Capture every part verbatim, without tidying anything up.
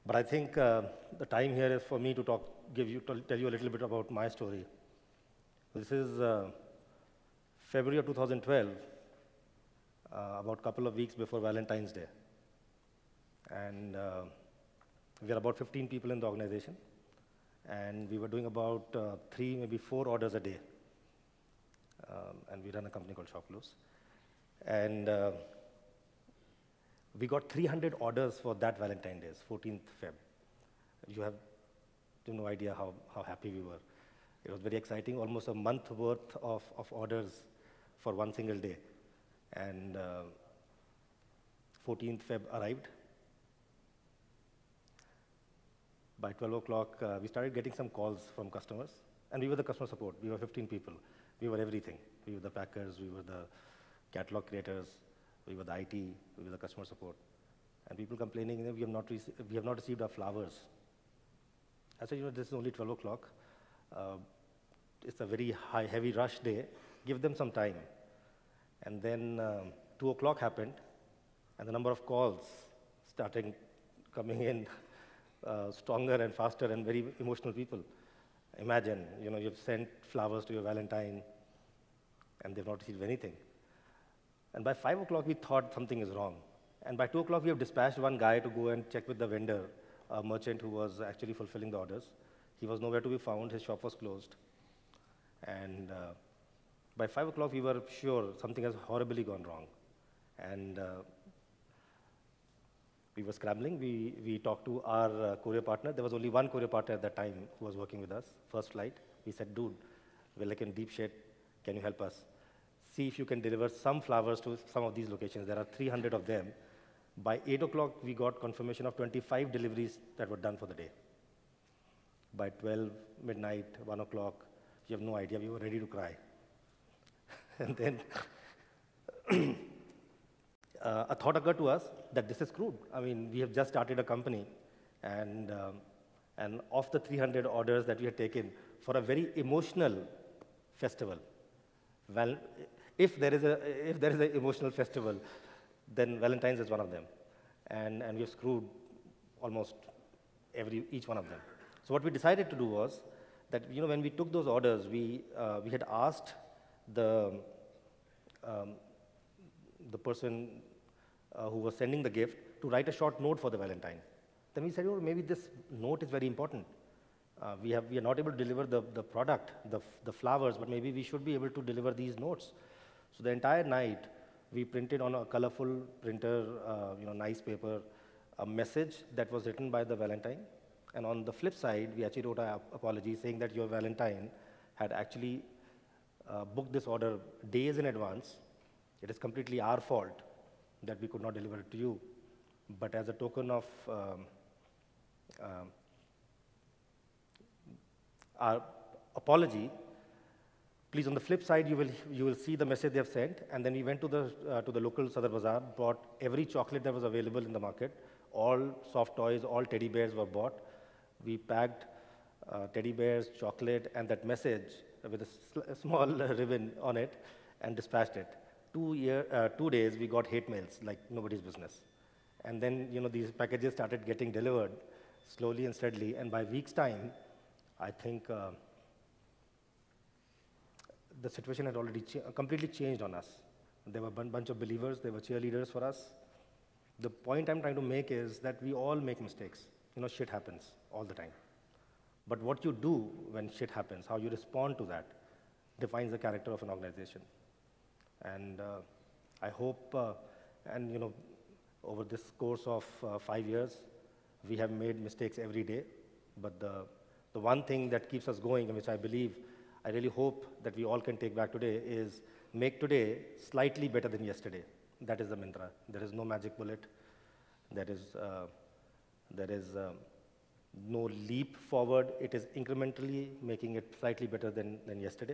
But I think uh, the time here is for me to talk, give you, tell you a little bit about my story. This is uh, February of two thousand twelve, uh, about a couple of weeks before Valentine's Day. And uh, we are about fifteen people in the organization. And we were doing about uh, three, maybe four orders a day. Um, and we run a company called Shopclues. And uh, we got three hundred orders for that Valentine's Day, fourteenth Feb. You have no idea how, how happy we were. It was very exciting, almost a month worth of, of orders for one single day. And uh, fourteenth Feb arrived. By twelve o'clock, uh, we started getting some calls from customers. And we were the customer support. We were fifteen people. We were everything. We were the packers, we were the catalog creators, we were the I T, we were the customer support. And people complaining, you know, we, have not we have not received our flowers. I said, you know, this is only twelve o'clock. Uh, it's a very high, heavy rush day. Give them some time. And then um, two o'clock happened, and the number of calls started coming in uh, stronger and faster, and very emotional people. Imagine, you know, you've sent flowers to your Valentine, and they've not received anything. And by five o'clock, we thought something is wrong. And by two o'clock, we have dispatched one guy to go and check with the vendor, a merchant who was actually fulfilling the orders. He was nowhere to be found. His shop was closed. And uh, by five o'clock, we were sure something has horribly gone wrong. And uh, we were scrambling. We, we talked to our uh, courier partner. There was only one courier partner at that time who was working with us, first flight. We said, dude, we're like in deep shit. Can you help us? See if you can deliver some flowers to some of these locations. There are three hundred of them. By eight o'clock, we got confirmation of twenty-five deliveries that were done for the day. By twelve, midnight, one o'clock, you have no idea, we were ready to cry. And then uh, a thought occurred to us that this is crude. I mean, we have just started a company, and, um, and of the three hundred orders that we had taken for a very emotional festival, well, if there is a if there is an emotional festival, then Valentine's is one of them, and and we've screwed almost every each one of them. So what we decided to do was that, you know, when we took those orders, we uh, we had asked the um, the person uh, who was sending the gift to write a short note for the Valentine. Then we said, oh, maybe this note is very important. Uh, we have we are not able to deliver the the product, the the flowers, but maybe we should be able to deliver these notes. So the entire night, we printed on a colorful printer, uh, you know, nice paper, a message that was written by the Valentine. And on the flip side, we actually wrote an apology saying that your Valentine had actually uh, booked this order days in advance. It is completely our fault that we could not deliver it to you. But as a token of um, um, our apology, please, on the flip side, you will you will see the message they have sent. And then we went to the uh, to the local Sadar Bazaar, bought every chocolate that was available in the market. All soft toys, all teddy bears were bought. We packed uh, teddy bears, chocolate, and that message with a, sl a small ribbon on it, and dispatched it. Two year, uh, two days, we got hate mails like nobody's business. And then, you know, these packages started getting delivered slowly and steadily. And by week's time, I think uh, the situation had already cha completely changed on us. There were a bunch of believers, there were cheerleaders for us. The point I'm trying to make is that we all make mistakes. You know, shit happens all the time. But what you do when shit happens, how you respond to that, defines the character of an organization. And uh, I hope, uh, and you know, over this course of uh, five years, we have made mistakes every day. But the, the one thing that keeps us going, and which I believe, I really hope that we all can take back today, is make today slightly better than yesterday. That is the mantra. There is no magic bullet. There is, uh, there is um, no leap forward. It is incrementally making it slightly better than, than yesterday.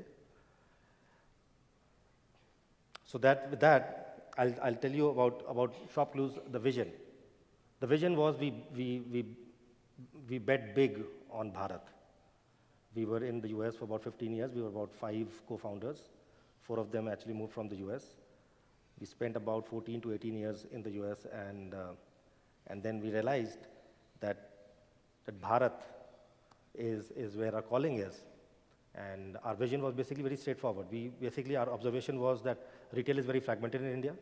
So that, with that, I'll, I'll tell you about, about Shopclues, the vision. The vision was we, we, we, we bet big on Bharat. We were in the U S for about fifteen years. We were about five co-founders. Four of them actually moved from the U S. We spent about fourteen to eighteen years in the U S, and, uh, and then we realized that that Bharat is, is where our calling is. And our vision was basically very straightforward. We basically, our observation was that retail is very fragmented in India.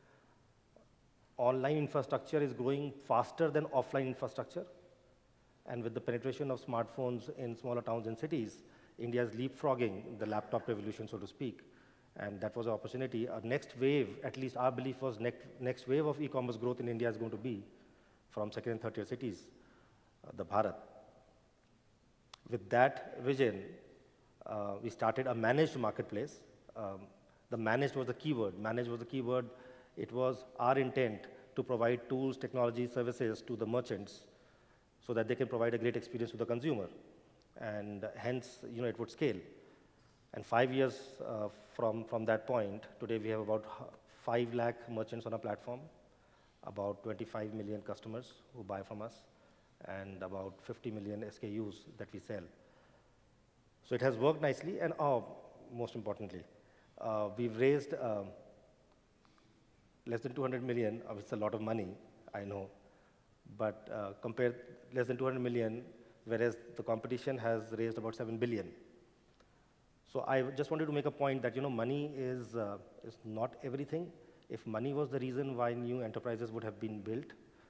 Online infrastructure is growing faster than offline infrastructure. And with the penetration of smartphones in smaller towns and cities, India is leapfrogging the laptop revolution, so to speak. And that was an opportunity. Our next wave, at least our belief was next, next wave of e-commerce growth in India is going to be from second and third tier cities, uh, the Bharat. With that vision, uh, we started a managed marketplace. Um, the managed was the keyword. Managed was the keyword. It was our intent to provide tools, technology, services to the merchants so that they can provide a great experience to the consumer. And uh, hence, you know, it would scale. And five years uh, from, from that point, today we have about five lakh merchants on our platform, about twenty-five million customers who buy from us, and about fifty million S K Us that we sell. So it has worked nicely, and oh, most importantly, uh, we've raised uh, less than two hundred million, uh, it's a lot of money, I know, but uh, compared less than two hundred million, whereas the competition has raised about seven billion. So I just wanted to make a point that, you know, money is, uh, is not everything. If money was the reason why new enterprises would have been built,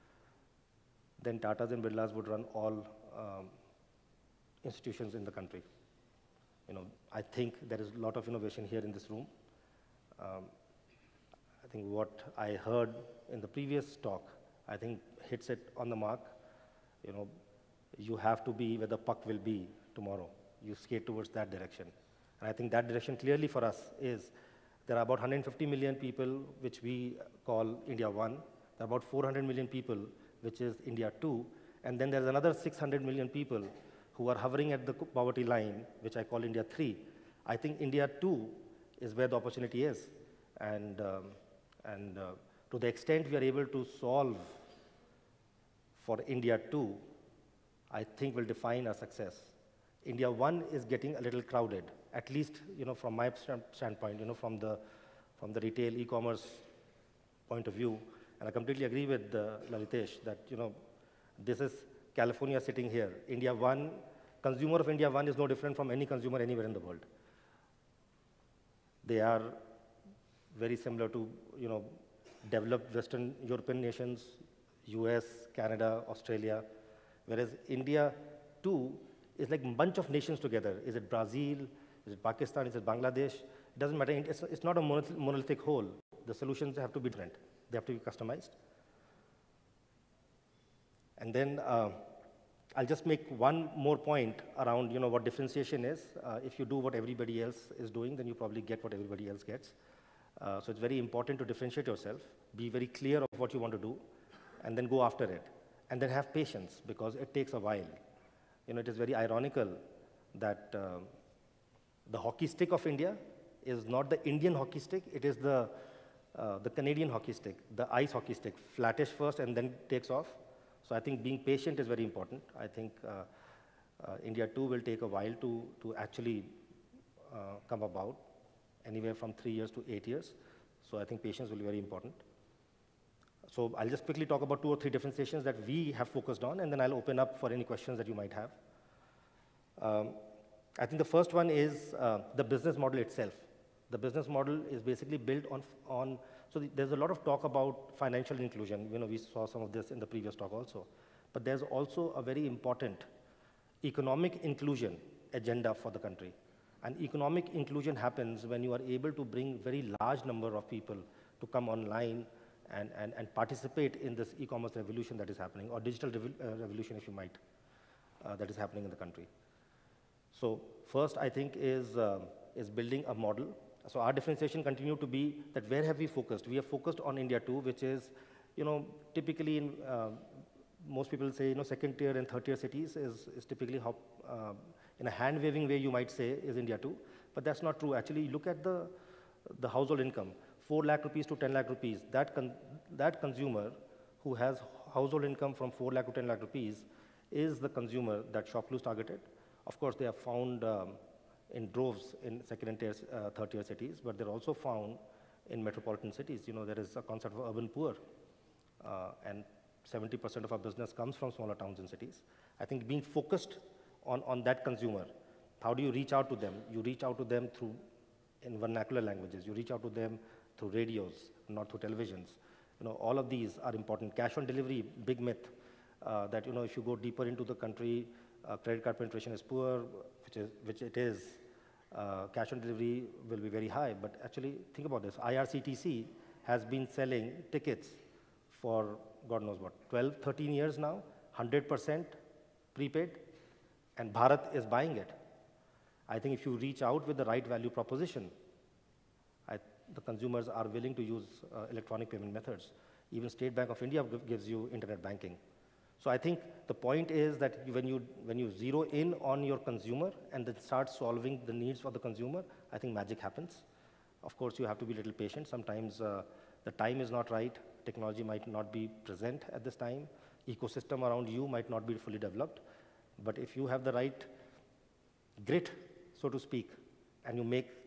then Tatas and Birlas would run all um, institutions in the country. You know, I think there is a lot of innovation here in this room. Um, I think what I heard in the previous talk, I think hits it on the mark. You know, you have to be where the puck will be tomorrow. You skate towards that direction. And I think that direction clearly for us is there are about one hundred fifty million people, which we call India one. There are about four hundred million people, which is India two. And then there's another six hundred million people who are hovering at the poverty line, which I call India three. I think India two is where the opportunity is. And, um, and uh, to the extent we are able to solve for India two, I think will define our success. India one is getting a little crowded, at least, you know, from my standpoint, you know, from the, from the retail e-commerce point of view. And I completely agree with uh, Lalitesh that, you know, this is California sitting here. India one, consumer of India one is no different from any consumer anywhere in the world. They are very similar to, you know, developed Western European nations, U S, Canada, Australia, whereas India two is like a bunch of nations together. Is it Brazil? Is it Pakistan? Is it Bangladesh? It doesn't matter. It's, it's not a monolithic whole. The solutions have to be different. They have to be customized. And then uh, I'll just make one more point around, you know, what differentiation is. Uh, if you do what everybody else is doing, then you probably get what everybody else gets. Uh, so it's very important to differentiate yourself, be very clear of what you want to do, and then go after it. And then have patience, because it takes a while. You know, it is very ironical that uh, the hockey stick of India is not the Indian hockey stick, it is the, uh, the Canadian hockey stick, the ice hockey stick, flattish first and then takes off. So I think being patient is very important. I think uh, uh, India two will take a while to, to actually uh, come about, anywhere from three years to eight years. So I think patience will be very important. So I'll just quickly talk about two or three differentiations that we have focused on, and then I'll open up for any questions that you might have. Um, I think the first one is uh, the business model itself. The business model is basically built on, on so the, there's a lot of talk about financial inclusion. You know, we saw some of this in the previous talk also. But there's also a very important economic inclusion agenda for the country. And economic inclusion happens when you are able to bring very large number of people to come online and, and, and participate in this e-commerce revolution that is happening, or digital revo uh, revolution, if you might, uh, that is happening in the country. So first, I think, is, uh, is building a model. So our differentiation continued to be that where have we focused? We have focused on India two, which is, you know, typically in, uh, most people say, you know, second tier and third tier cities is, is typically how, uh, in a hand-waving way, you might say, is India two. But that's not true. Actually, look at the, the household income. four lakh rupees to ten lakh rupees, that, con that consumer who has household income from four lakh to ten lakh rupees is the consumer that Shopclues targeted. Of course, they are found um, in droves in second and tier, uh, third tier cities, but they're also found in metropolitan cities. You know, there is a concept of urban poor. Uh, and seventy percent of our business comes from smaller towns and cities. I think being focused on, on that consumer, how do you reach out to them? You reach out to them through, in vernacular languages, you reach out to them through radios, not through televisions. You know, all of these are important. Cash on delivery, big myth, uh, that, you know, if you go deeper into the country, uh, credit card penetration is poor, which, is, which it is. Uh, cash on delivery will be very high, but actually, think about this. I R C T C has been selling tickets for God knows what, twelve, thirteen years now, one hundred percent prepaid, and Bharat is buying it. I think if you reach out with the right value proposition, I, the consumers are willing to use uh, electronic payment methods. Even State Bank of India gives you internet banking. So I think the point is that you, when, you, when you zero in on your consumer and then start solving the needs for the consumer, I think magic happens. Of course, you have to be a little patient. Sometimes uh, the time is not right. Technology might not be present at this time. Ecosystem around you might not be fully developed. But if you have the right grit, so to speak, and you make